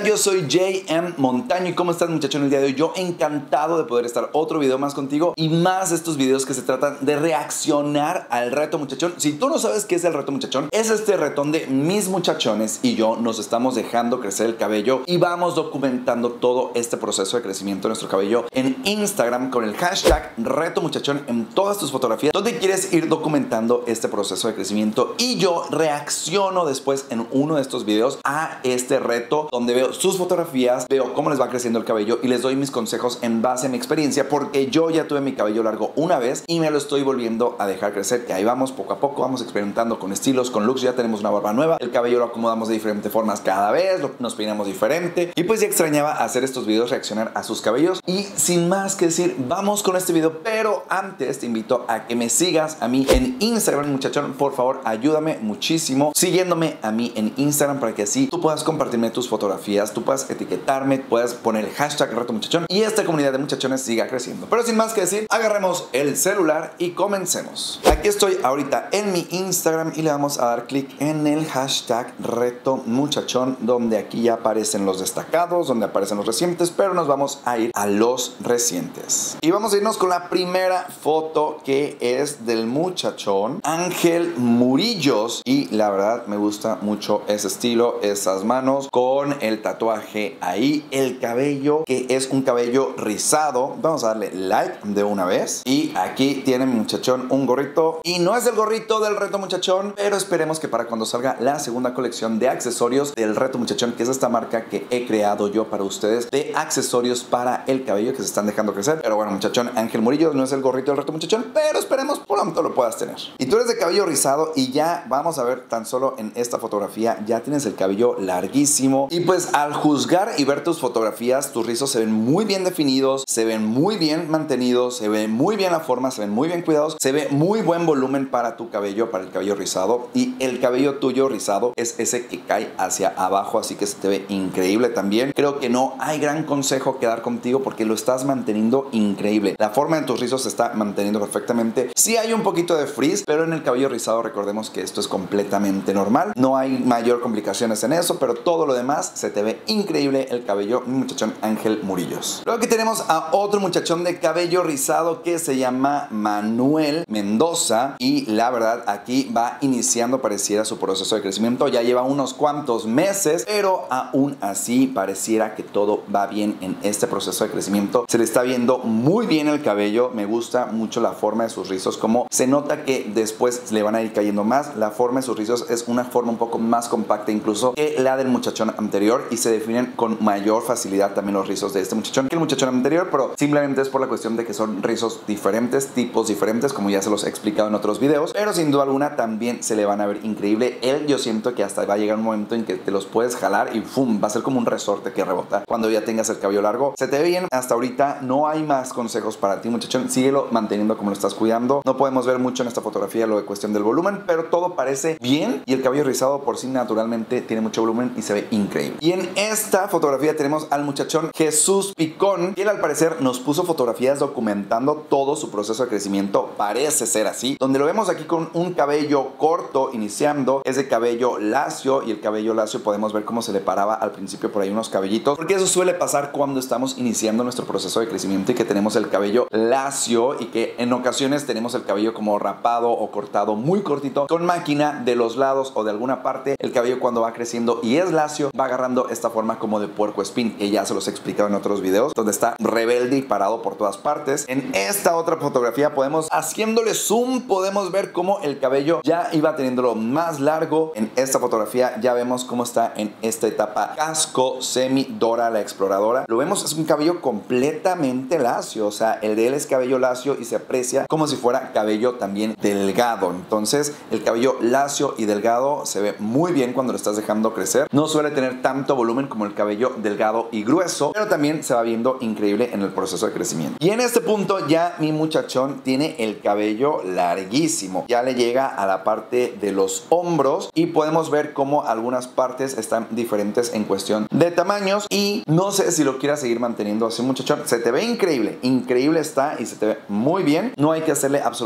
tal? Yo soy JM Montaño y ¿cómo estás, muchachón? El día de hoy yo encantado de poder estar otro video más contigo y más estos videos que se tratan de reaccionar al reto, muchachón. Si tú no sabes qué es el reto, muchachón, es este retón de mis muchachones y yo nos estamos dejando crecer el cabello y vamos documentando todo este proceso de crecimiento de nuestro cabello en Instagram con el hashtag reto muchachón en todas tus fotografías donde quieres ir documentando este proceso de crecimiento y yo reacciono después en uno de estos videos a este reto donde veo sus fotografías, veo cómo les va creciendo el cabello y les doy mis consejos en base a mi experiencia porque yo ya tuve mi cabello largo una vez y me lo estoy volviendo a dejar crecer y ahí vamos poco a poco, vamos experimentando con estilos, con looks, ya tenemos una barba nueva, el cabello lo acomodamos de diferentes formas cada vez, nos peinamos diferente y pues ya extrañaba hacer estos videos, reaccionar a sus cabellos y sin más que decir, vamos con este video, pero antes te invito a que me sigas a mí en Instagram, muchachón, por favor ayúdame muchísimo siguiéndome a mí en Instagram para que así tú puedas compartirme tus fotografías, tú puedas etiquetarme, puedas poner el hashtag reto muchachón y esta comunidad de muchachones siga creciendo. Pero sin más que decir, agarremos el celular y comencemos. Aquí estoy ahorita en mi Instagram y le vamos a dar clic en el hashtag reto muchachón, donde aquí ya aparecen los destacados, donde aparecen los recientes, pero nos vamos a ir a los recientes. Y vamos a irnos con la primera foto que es del muchachón Ángel Murillos y la verdad me gusta mucho ese estilo, esas manos con el tatuaje ahí, el cabello que es un cabello rizado. Vamos a darle like de una vez y aquí tiene mi muchachón un gorrito y no es el gorrito del reto muchachón, pero esperemos que para cuando salga la segunda colección de accesorios del reto muchachón, que es esta marca que he creado yo para ustedes de accesorios para el cabello que se están dejando crecer. Pero bueno, muchachón Ángel Murillo no es el gorrito del reto muchachón, pero esperemos pronto lo puedas tener. Y tú eres de cabello rizado y ya vamos a ver tan solo en esta fotografía ya tienes el cabello larguísimo y pues al juzgar y ver tus fotografías, tus rizos se ven muy bien definidos, se ven muy bien mantenidos, se ve muy bien la forma, se ven muy bien cuidados, se ve muy buen volumen para tu cabello, para el cabello rizado y el cabello tuyo rizado es ese que cae hacia abajo, así que se te ve increíble también. Creo que no hay gran consejo que dar contigo porque lo estás manteniendo increíble. La forma de tus rizos se está manteniendo perfectamente. Sí hay un poquito de frizz, pero en el cabello rizado recordemos que esto es completamente normal. No hay mayor complicaciones en eso, pero todo lo demás se te ve increíble el cabello, mi muchachón Ángel Murillos. Luego aquí tenemos a otro muchachón de cabello rizado que se llama Manuel Mendoza y la verdad aquí va iniciando pareciera su proceso de crecimiento. Ya lleva unos cuantos meses, pero aún así pareciera que todo va bien en este proceso de crecimiento. Se le está viendo muy bien el cabello, me gusta mucho la forma de sus rizos, como se nota que después le van a ir cayendo más. La forma de sus rizos es una forma un poco más compacta incluso que la del muchachón anterior y se definen con mayor facilidad también los rizos de este muchachón que el muchachón anterior, pero simplemente es por la cuestión de que son rizos diferentes, tipos diferentes, como ya se los he explicado en otros videos, pero sin duda alguna también se le van a ver increíble. Él yo siento que hasta va a llegar un momento en que te los puedes jalar y ¡fum! Va a ser como un resorte que rebota cuando ya tengas el cabello largo. Se te ve bien hasta ahorita, no hay más consejos para ti, muchachón. Síguelo manteniendo como lo estás cuidando. No podemos ver mucho en esta fotografía lo de cuestión del volumen, pero todo parece bien y el cabello rizado por sí naturalmente tiene mucho volumen y se ve increíble. Y en esta fotografía tenemos al muchachón Jesús Picón, que él al parecer nos puso fotografías documentando todo su proceso de crecimiento, parece ser así, donde lo vemos aquí con un cabello corto iniciando, es de cabello lacio y el cabello lacio podemos ver cómo se le paraba al principio por ahí unos cabellitos, porque eso suele pasar cuando estamos iniciando nuestro proceso de crecimiento y que tenemos el cabello lacio y que en ocasiones tenemos el cabello como rapado o cortado muy cortito con máquina de los lados o de alguna parte. El cabello cuando va creciendo y es lacio va agarrando esta forma como de puercoespín, que ya se los he explicado en otros videos, donde está rebelde y parado por todas partes. En esta otra fotografía podemos, haciéndole zoom, podemos ver cómo el cabello ya iba teniéndolo más largo. En esta fotografía ya vemos cómo está en esta etapa casco semi Dora la exploradora. Lo vemos, es un cabello completamente lacio, o sea, el de él es cabello lacio y se aprecia como si fuera cabello también delgado. Entonces el cabello lacio y delgado se ve muy bien cuando lo estás dejando crecer. No suele tener tanto volumen como el cabello delgado y grueso, pero también se va viendo increíble en el proceso de crecimiento. Y en este punto ya mi muchachón tiene el cabello larguísimo, ya le llega a la parte de los hombros y podemos ver cómo algunas partes están diferentes en cuestión de tamaños y no sé si lo quieras seguir manteniendo así, muchachón. Se te ve increíble, increíble está y se te ve muy bien. No hay que hacerle absolutamente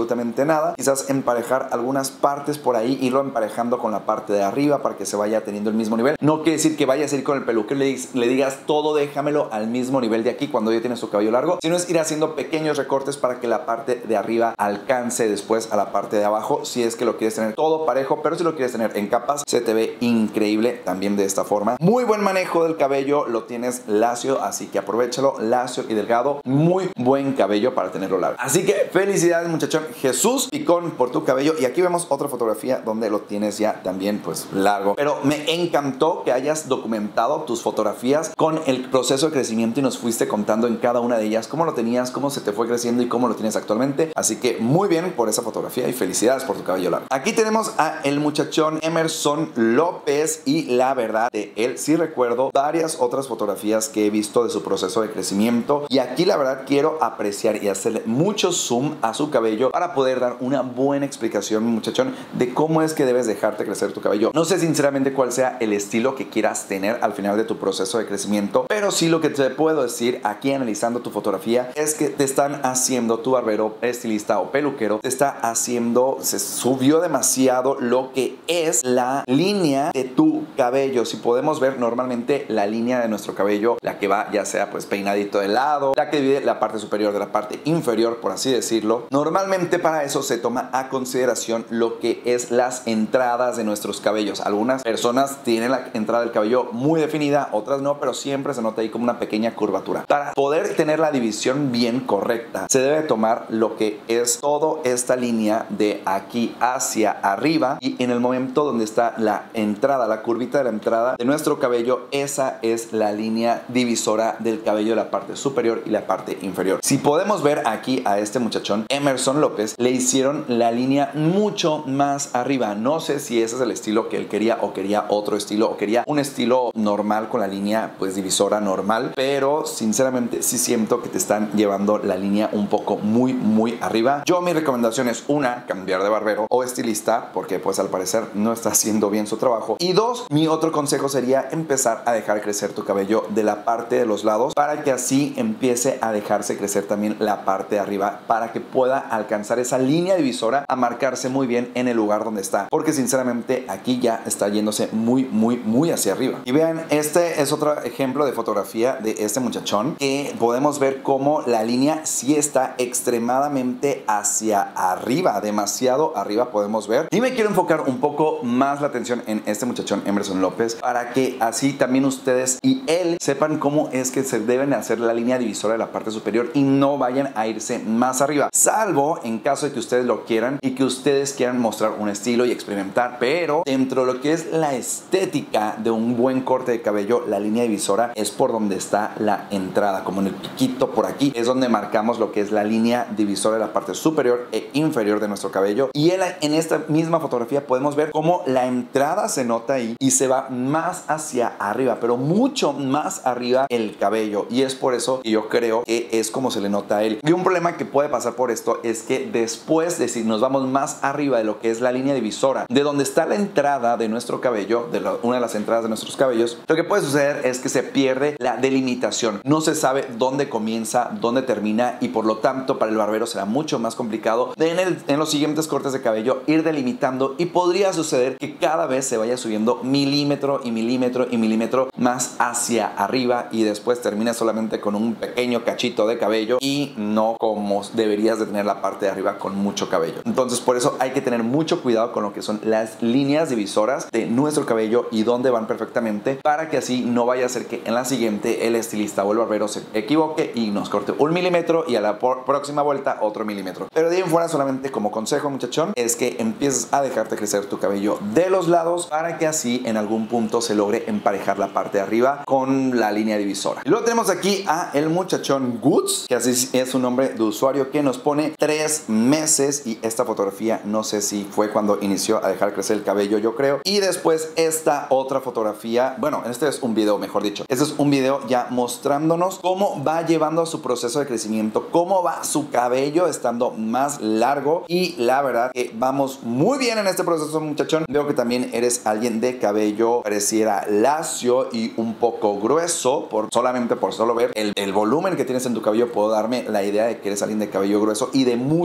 absolutamente nada. Quizás emparejar algunas partes por ahí, irlo emparejando con la parte de arriba para que se vaya teniendo el mismo nivel. No quiere decir que vayas a ir con el peluquero y le digas todo déjamelo al mismo nivel de aquí cuando ya tienes su cabello largo, sino es ir haciendo pequeños recortes para que la parte de arriba alcance después a la parte de abajo, si es que lo quieres tener todo parejo. Pero si lo quieres tener en capas, se te ve increíble también de esta forma. Muy buen manejo del cabello, lo tienes lacio, así que aprovéchalo, lacio y delgado. Muy buen cabello para tenerlo largo. Así que felicidades, muchachón Jesús Picón, por tu cabello. Y aquí vemos otra fotografía donde lo tienes ya también pues largo. Pero me encantó que hayas documentado tus fotografías con el proceso de crecimiento y nos fuiste contando en cada una de ellas cómo lo tenías, cómo se te fue creciendo y cómo lo tienes actualmente. Así que muy bien por esa fotografía y felicidades por tu cabello largo. Aquí tenemos a el muchachón Emerson López y la verdad de él sí recuerdo varias otras fotografías que he visto de su proceso de crecimiento, y aquí la verdad quiero apreciar y hacerle mucho zoom a su cabello para poder dar una buena explicación, muchachón, de cómo es que debes dejarte crecer tu cabello. No sé sinceramente cuál sea el estilo que quieras tener al final de tu proceso de crecimiento, pero sí lo que te puedo decir aquí analizando tu fotografía es que te están haciendo, tu barbero, estilista o peluquero te está haciendo, se subió demasiado lo que es la línea de tu cabello. Si podemos ver normalmente la línea de nuestro cabello, la que va ya sea pues peinadito de lado, la que divide la parte superior de la parte inferior, por así decirlo, normalmente para eso se toma a consideración lo que es las entradas de nuestros cabellos. Algunas personas tienen la entrada del cabello muy definida, otras no, pero siempre se nota ahí como una pequeña curvatura. Para poder tener la división bien correcta, se debe tomar lo que es toda esta línea de aquí hacia arriba, y en el momento donde está la entrada, la curvita de la entrada de nuestro cabello, esa es la línea divisora del cabello de la parte superior y la parte inferior. Si podemos ver aquí a este muchachón Emerson López, le hicieron la línea mucho más arriba. No sé si ese es el estilo que él quería, o quería otro estilo, o quería un estilo normal con la línea pues divisora normal, pero sinceramente sí siento que te están llevando la línea un poco muy arriba. Yo, mi recomendación es: una, cambiar de barbero o estilista, porque pues al parecer no está haciendo bien su trabajo. Y dos, mi otro consejo sería empezar a dejar crecer tu cabello de la parte de los lados, para que así empiece a dejarse crecer también la parte de arriba, para que pueda alcanzar esa línea divisora a marcarse muy bien en el lugar donde está, porque sinceramente aquí ya está yéndose muy hacia arriba. Y vean, este es otro ejemplo de fotografía de este muchachón, que podemos ver cómo la línea sí está extremadamente hacia arriba, demasiado arriba podemos ver. Y me quiero enfocar un poco más la atención en este muchachón Emerson López, para que así también ustedes y él sepan cómo es que se deben hacer la línea divisora de la parte superior y no vayan a irse más arriba, salvo en caso de que ustedes lo quieran y que ustedes quieran mostrar un estilo y experimentar. Pero dentro de lo que es la estética de un buen corte de cabello, la línea divisora es por donde está la entrada, como en el piquito por aquí es donde marcamos lo que es la línea divisora de la parte superior e inferior de nuestro cabello. Y en esta misma fotografía podemos ver cómo la entrada se nota ahí y se va más hacia arriba, pero mucho más arriba el cabello, y es por eso que yo creo que es como se le nota a él. Y un problema que puede pasar por esto es que después de, si nos vamos más arriba de lo que es la línea divisora, de donde está la entrada de nuestro cabello, una de las entradas de nuestros cabellos, lo que puede suceder es que se pierde la delimitación. No se sabe dónde comienza, dónde termina, y por lo tanto para el barbero será mucho más complicado en los siguientes cortes de cabello ir delimitando, y podría suceder que cada vez se vaya subiendo milímetro y milímetro y milímetro más hacia arriba, y después termina solamente con un pequeño cachito de cabello y no como deberías de tener la parte de arriba con mucho cabello. Entonces por eso hay que tener mucho cuidado con lo que son las líneas divisoras de nuestro cabello y dónde van perfectamente, para que así no vaya a ser que en la siguiente el estilista o el barbero se equivoque y nos corte 1 milímetro y a la próxima vuelta otro milímetro. Pero de ahí en fuera, solamente como consejo, muchachón, es que empieces a dejarte crecer tu cabello de los lados, para que así en algún punto se logre emparejar la parte de arriba con la línea divisora. Y luego tenemos aquí a el muchachón Goods, que así es su nombre de usuario, que nos pone 3 meses, y esta fotografía no sé si fue cuando inició a dejar crecer el cabello, yo creo. Y después esta otra fotografía, bueno, este es un video, mejor dicho, este es un video ya mostrándonos cómo va llevando su proceso de crecimiento, cómo va su cabello estando más largo, y la verdad que vamos muy bien en este proceso, muchachón. Veo que también eres alguien de cabello pareciera lacio y un poco grueso, solamente por solo ver el volumen que tienes en tu cabello puedo darme la idea de que eres alguien de cabello grueso y de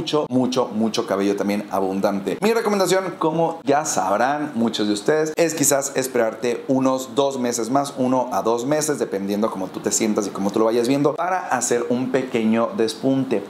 mucho cabello también abundante. Mi recomendación, como ya sabrán muchos de ustedes, es quizás esperarte unos 2 meses más, 1 a 2 meses, dependiendo cómo tú te sientas y cómo tú lo vayas viendo, para hacer un pequeño despunte,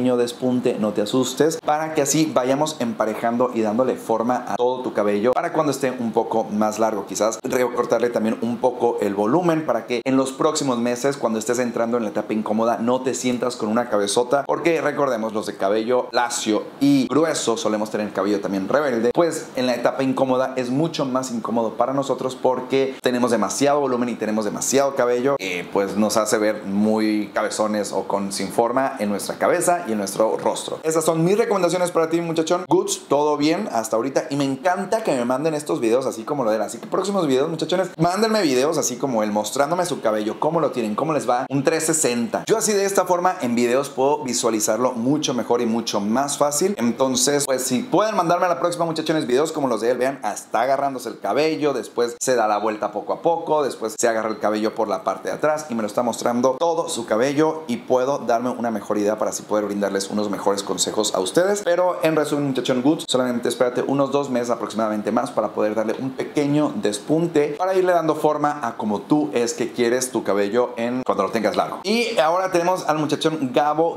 no te asustes, para que así vayamos emparejando y dándole forma a todo tu cabello para cuando esté un poco más largo. Quizás recortarle también un poco el volumen para que en los próximos meses, cuando estés entrando en la etapa incómoda, no te sientas con una cabezota, porque recordemos, los de cabello lacio y grueso solemos tener cabello también rebelde, pues en la etapa incómoda es mucho más incómodo para nosotros porque tenemos demasiado volumen y tenemos demasiado cabello, pues nos hace ver muy cabezones o sin forma en nuestra cabeza y en nuestro rostro. Esas son mis recomendaciones para ti, muchachón. Goods, todo bien hasta ahorita, y me encanta que me manden estos videos así como lo de él. Así que próximos videos, muchachones, mándenme videos así como él, mostrándome su cabello, cómo lo tienen, cómo les va, un 360. Yo así de esta forma en videos puedo visualizarlo mucho mejor y mucho más fácil. Entonces, pues si pueden mandarme a la próxima, muchachones, videos como los de él, vean, está agarrándose el cabello, después se da la vuelta poco a poco, después se agarra el cabello por la parte de atrás y me lo está mostrando todo su cabello, y puedo darme una mejor idea para así poder brindarles unos mejores consejos a ustedes. Pero en resumen, muchachón Goods, solamente espérate unos 2 meses aproximadamente más para poder darle un pequeño despunte, para irle dando forma a como tú es que quieres tu cabello cuando lo tengas largo. Y ahora tenemos al muchachón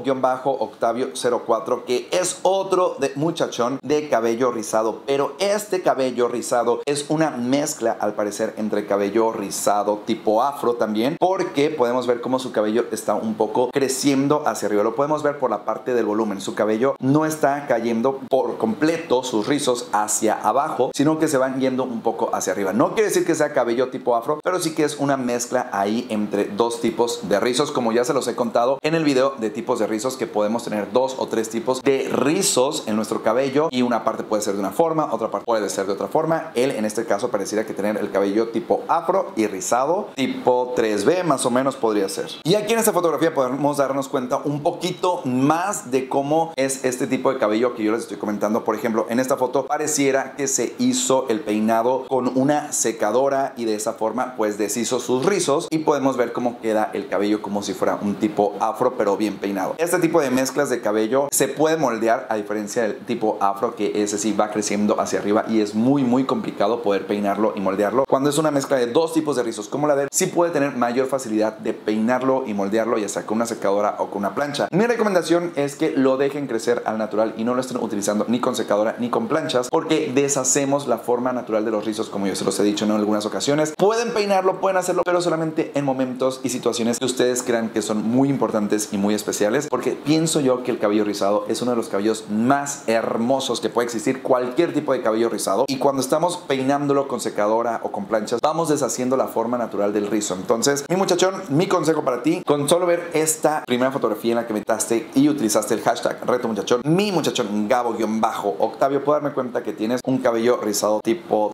Gabo-Octavio04, que es otro muchachón de cabello rizado, pero este cabello rizado es una mezcla al parecer entre cabello rizado tipo afro también, porque podemos ver cómo su cabello está un poco creciendo hacia arriba. Lo podemos ver por la parte del volumen. Su cabello no está cayendo por completo, sus rizos, hacia abajo, sino que se van yendo un poco hacia arriba. No quiere decir que sea cabello tipo afro, pero sí que es una mezcla ahí entre dos tipos de rizos, como ya se los he contado en el video de tipos de rizos, que podemos tener 2 o 3 tipos de rizos en nuestro cabello, y una parte puede ser de una forma, otra parte puede ser de otra forma. Él en este caso pareciera que tener el cabello tipo afro y rizado tipo 3B más o menos podría ser. Y aquí en esta fotografía podemos darnos cuenta un poquito más de cómo es este tipo de cabello que yo les estoy comentando. Por ejemplo, en esta foto pareciera que se hizo el peinado con una secadora y de esa forma pues deshizo sus rizos, y podemos ver cómo queda el cabello como si fuera un tipo afro pero bien peinado. Este tipo de mezclas de cabello se puede moldear, a diferencia del tipo afro, que ese sí va creciendo hacia arriba y es muy complicado poder peinarlo y moldearlo. Cuando es una mezcla de 2 tipos de rizos como la de él, sí puede tener mayor facilidad de peinarlo y moldearlo, ya sea con una secadora o con una plancha. Mi recomendación es que lo dejen crecer al natural y no lo estén utilizando ni con secadora ni con planchas, porque deshacemos la forma natural de los rizos, como yo se los he dicho en algunas ocasiones. Pueden peinarlo, pueden hacerlo, pero solamente en momentos y situaciones que ustedes crean que son muy importantes y muy especiales, porque pienso yo que el cabello rizado es uno de los cabellos más hermosos que puede existir, cualquier tipo de cabello rizado, y cuando estamos peinándolo con secadora o con planchas, vamos deshaciendo la forma natural del rizo. Entonces, mi muchachón, mi consejo para ti, con solo ver esta primera fotografía en la que metaste y utilizaste el hashtag reto muchachón, mi muchachón Gabo-Octavio, puedo darme cuenta que tienes un cabello rizado tipo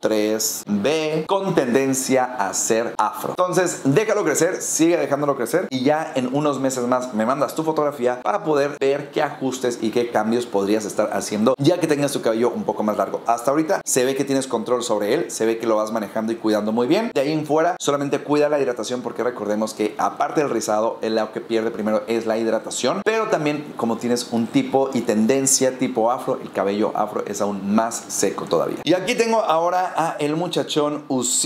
3B con tendencia a ser afro. Entonces, déjalo crecer, sigue dejándolo crecer, y ya en unos meses más me mandas tu fotografía para poder ver qué ajustes y qué cambios podrías estar haciendo ya que tengas tu cabello un poco más largo. Hasta ahorita se ve que tienes control sobre él, se ve que lo vas manejando y cuidando muy bien. De ahí en fuera, solamente cuida la hidratación, porque recordemos que aparte del rizado, el lado que pierde primero es la hidratación, pero también como tienes un tipo y tendencia tipo afro, el cabello afro es aún más seco todavía. Y aquí tengo ahora a el muchachón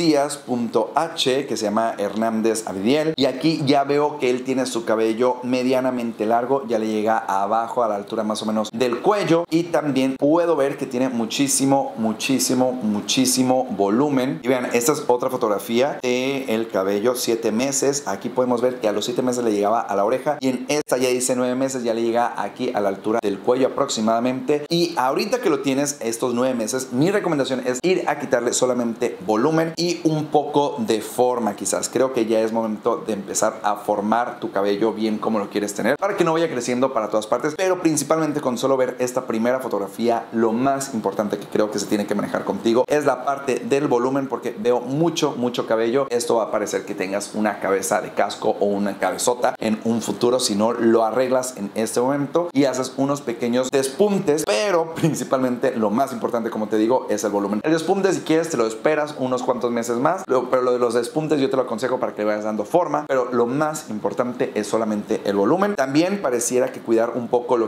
Ucías.h, que se llama Hernández Abidiel, y aquí ya veo que él tiene su cabello medianamente largo, ya le llega abajo a la altura más o menos del cuello, y también puedo ver que tiene muchísimo volumen. Y vean, esta es otra fotografía de el cabello 7 meses. Aquí podemos ver que a los 7 meses le llegaba a la oreja, y en esta ya dice 9 meses, ya le llega aquí a la altura del cuello aproximadamente. Y ahorita que lo tienes estos 9 meses, mi recomendación es ir a quitarle solamente volumen y un poco de forma. Quizás creo que ya es momento de empezar a formar tu cabello bien como lo quieres tener, para que no vaya creciendo para todas partes. Pero principalmente con solo ver esta primera fotografía, lo más importante que creo que se tiene que manejar contigo es la parte del volumen, porque veo mucho cabello. Esto va a parecer que tengas una cabeza de casco o una cabezota en un futuro si no lo arreglas en este momento y haces unos pequeños despuntes. Pero principalmente lo más importante, como te digo, es el volumen. El despunte, si quieres, te lo esperas unos cuantos meses más, pero lo de los despuntes yo te lo aconsejo para que le vayas dando forma, pero lo más importante es solamente el volumen. También pareciera que cuidar un poco lo que es la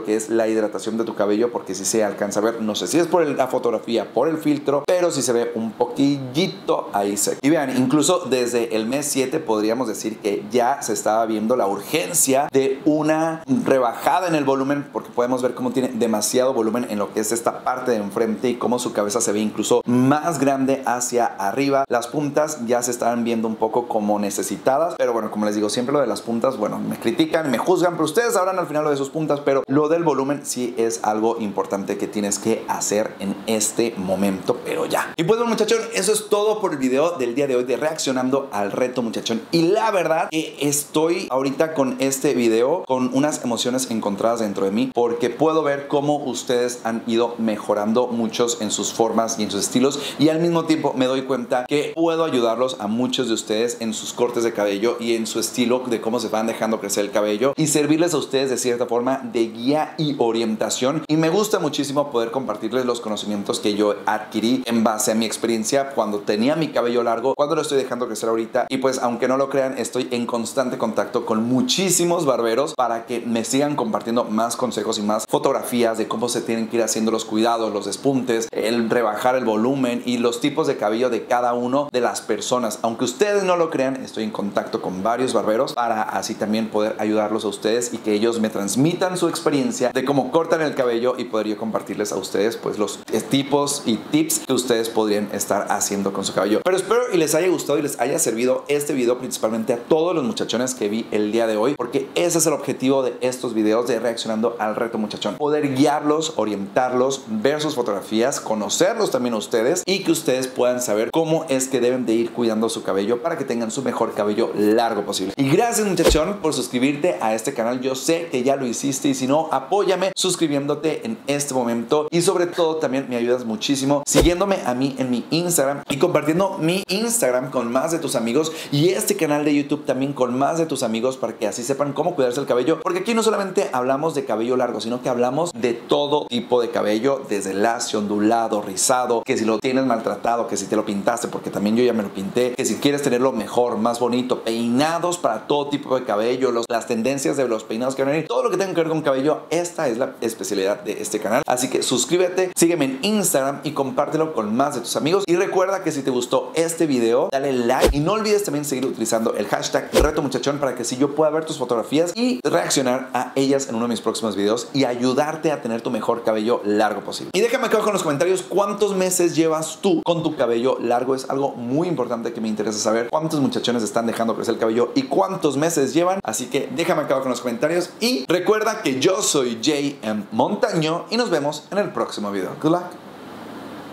hidratación de tu cabello, porque si se alcanza a ver, no sé si es por la fotografía, por el filtro, pero si se ve un poquillito ahí seco. Y vean, incluso desde el mes 7 podríamos decir que ya se estaba viendo la urgencia de una rebajada en el volumen, porque podemos ver cómo tiene demasiado volumen en lo que es esta parte de enfrente y cómo su cabeza se ve incluso más grande hacia arriba. Las puntas ya se estaban viendo un poco como necesitadas, pero bueno, como les digo, siempre lo de las puntas, bueno, me critican, me juzgan, pero ustedes sabrán al final lo de sus puntas, pero lo del volumen sí es algo importante que tienes que hacer en este momento, pero ya. Y pues bueno, muchachón, eso es todo por el video del día de hoy de reaccionando al reto, muchachón. Y la verdad que estoy ahorita con este video con unas emociones encontradas dentro de mí, porque puedo ver cómo ustedes han ido mejorando muchos en sus formas y en sus estilos, y al mismo tiempo me doy cuenta que puedo ayudarlos a muchos de ustedes en sus cortes de cabello y en su estilo de cómo se van dejando crecer el cabello, y servirles a ustedes de cierta forma de guía y orientación. Y me gusta muchísimo poder compartirles los conocimientos que yo adquirí en base a mi experiencia cuando tenía mi cabello largo, cuando lo estoy dejando crecer ahorita. Y pues aunque no lo crean, estoy en constante contacto con muchísimos barberos para que me sigan compartiendo más consejos y más fotografías de cómo se tienen que ir haciendo los cuidados, los despuntes, el rebajar el volumen y los tipos de cabello de cada uno de las personas. Aunque ustedes no lo crean, estoy en contacto con varios barberos para así también poder ayudarlos a ustedes y que ellos me transmitan su experiencia de cómo cortan el cabello y poder yo compartirles a ustedes pues los tipos y tips que ustedes podrían estar haciendo con su cabello. Pero espero y les haya gustado y les haya servido este video, principalmente a todos los muchachones que vi el día de hoy, porque ese es el objetivo de estos videos de reaccionando al reto, muchachón: poder guiarlos, orientarlos, ver sus fotografías, conocerlos también a ustedes y que ustedes puedan saber cómo es que deben de ir cuidando su cabello para que tengan su mejor cabello largo posible. Y gracias, muchachón, por suscribirte a este canal. Yo sé que ya lo hiciste, y si no, apóyame suscribiéndote en este momento, y sobre todo también me ayudas muchísimo siguiéndome a mí en mi Instagram y compartiendo mi Instagram con más de tus amigos, y este canal de YouTube también con más de tus amigos, para que así sepan cómo cuidarse el cabello, porque aquí no solamente hablamos de cabello largo, sino que hablamos de todo tipo de cabello, desde lacio, ondulado, rizado, que si lo tienes maltratado, que si te lo pintaste, porque también yo ya me lo pinté, que si quieres tenerlo mejor, más bonito, peinados para todo tipo de cabello, las tendencias de los peinados que van a venir, todo lo que tenga que ver con cabello. Esta es la especialidad de este canal, así que suscríbete, sígueme en Instagram y compártelo con más de tus amigos. Y recuerda que si te gustó este video, dale like, y no olvides también seguir utilizando el hashtag reto muchachón, para que así yo pueda ver tus fotografías y reaccionar a ellas en uno de mis próximos videos y ayudarte a tener tu mejor cabello largo posible. Y déjame acá abajo en los comentarios cuántos meses llevas tú con tu cabello largo. Es algo muy importante que me interesa saber cuántos muchachones están dejando crecer el cabello y cuántos meses llevan. Así que déjame acá abajo en los comentarios, y recuerda que yo soy JM Montaño y nos vemos en el próximo video. Good luck.